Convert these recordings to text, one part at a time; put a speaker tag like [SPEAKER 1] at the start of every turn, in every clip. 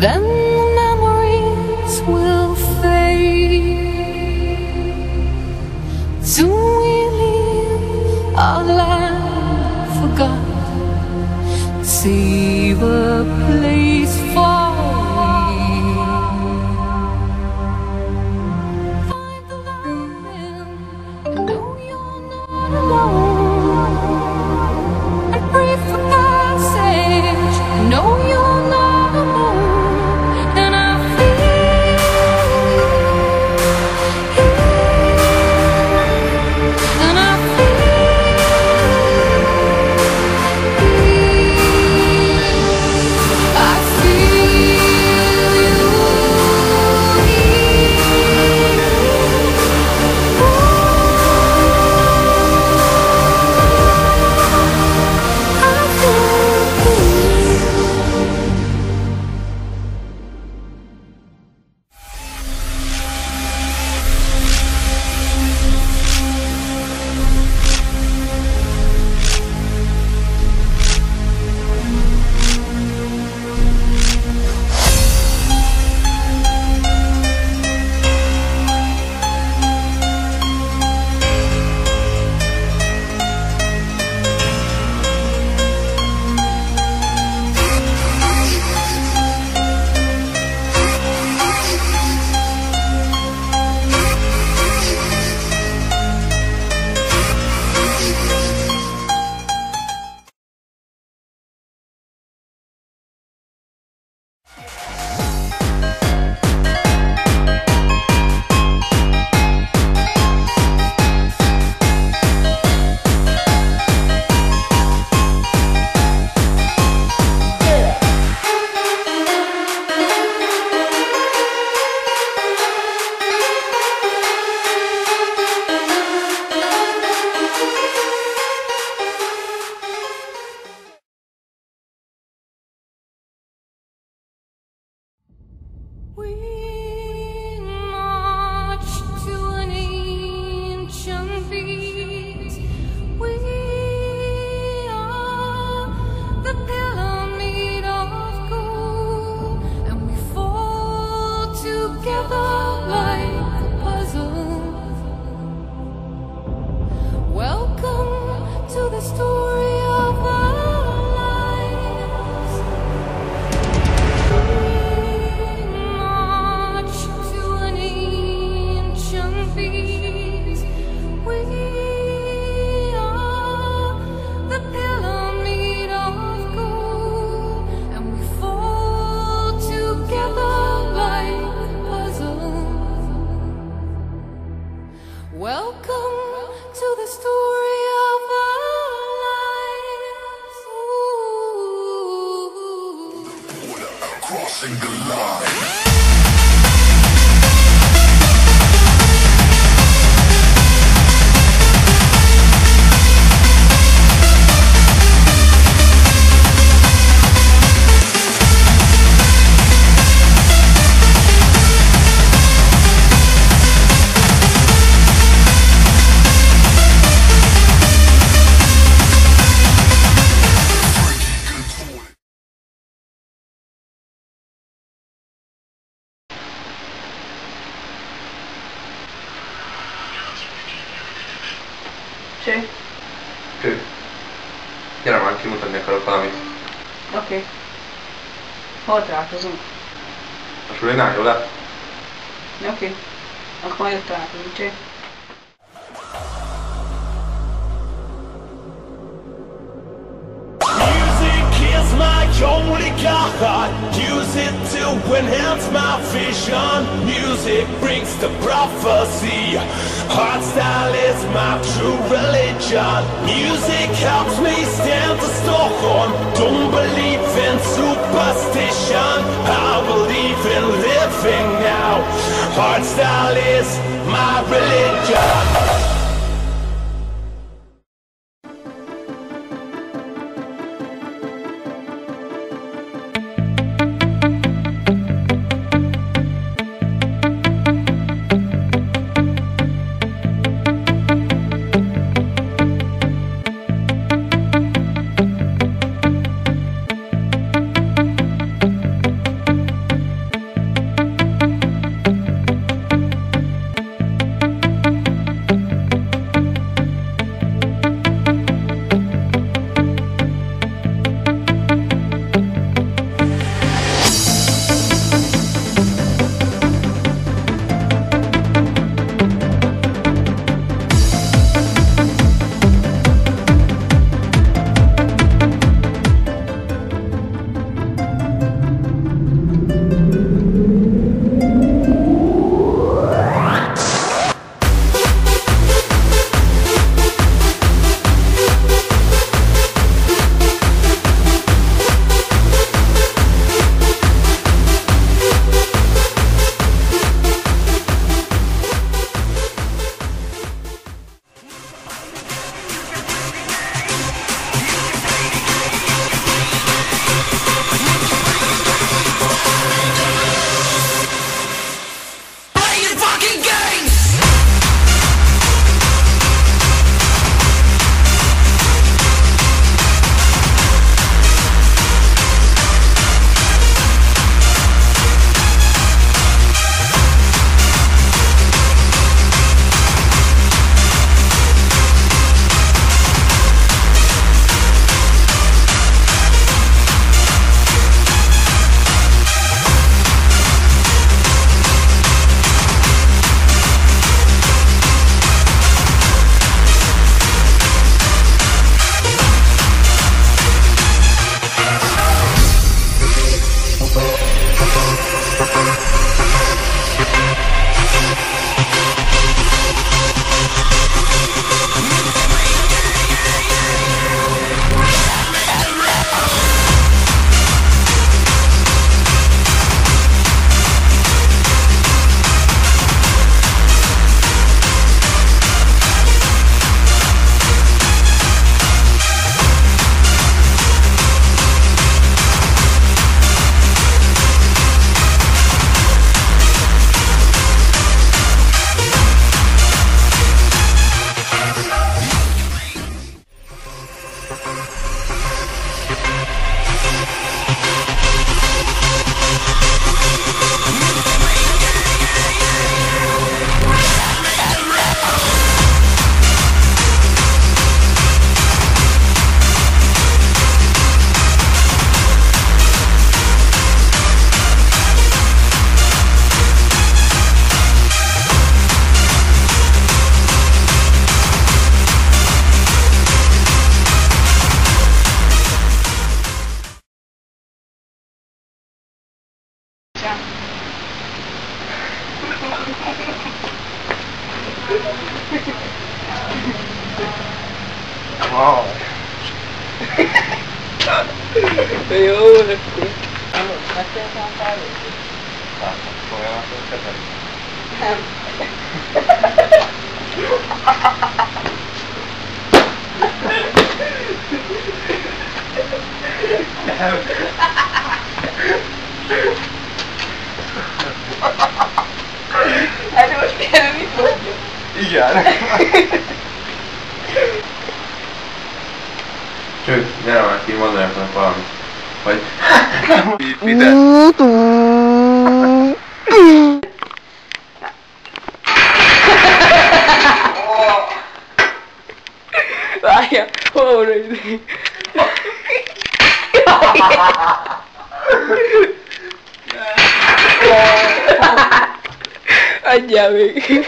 [SPEAKER 1] then the memories will fade. Soon we leave our land forgot, save a place for me. Find the light and know you're not alone, and pray for passage, know you're not alone. And I feel and I We march to an ancient beat. We are the pyramid of gold, and we fall together like a puzzle. Welcome to the story of our lives. Welcome to the story of our lives. Ooh.
[SPEAKER 2] Crossing the line.
[SPEAKER 3] Sì.
[SPEAKER 4] Sì. Gyere már, kimutatni akarok valamit.
[SPEAKER 3] Oké. Hol találkozunk?
[SPEAKER 4] A sulinál, jó lett?
[SPEAKER 3] Oké. Akkor majd ott találkozunk, Csé.
[SPEAKER 5] My only god, use it to enhance my vision. Music brings the prophecy. Hardstyle is my true religion. Music helps me stand the storm. Don't believe in superstition, I believe in living now. Hardstyle is my religion.
[SPEAKER 4] Wow.
[SPEAKER 3] Jó, akkor. Megkértem a kávét?
[SPEAKER 4] Hát, komolyan akarod kezdeni?
[SPEAKER 3] Nem. Hát most erre mit mondjuk?
[SPEAKER 4] Igen. Cső, gyere már ki, mondd nektek valamit. Vagy... Ide.
[SPEAKER 3] Várjál, hol van idő? Adjál még!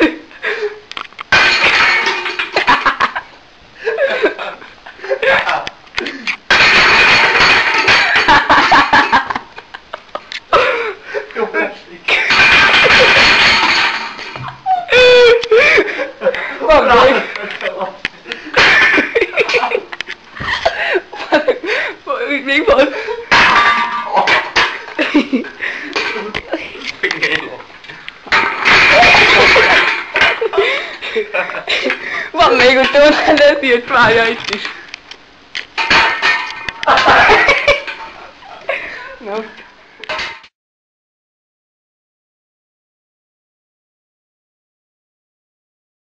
[SPEAKER 3] Van még! Még van! Van még utána, de ezt írt várja itt is.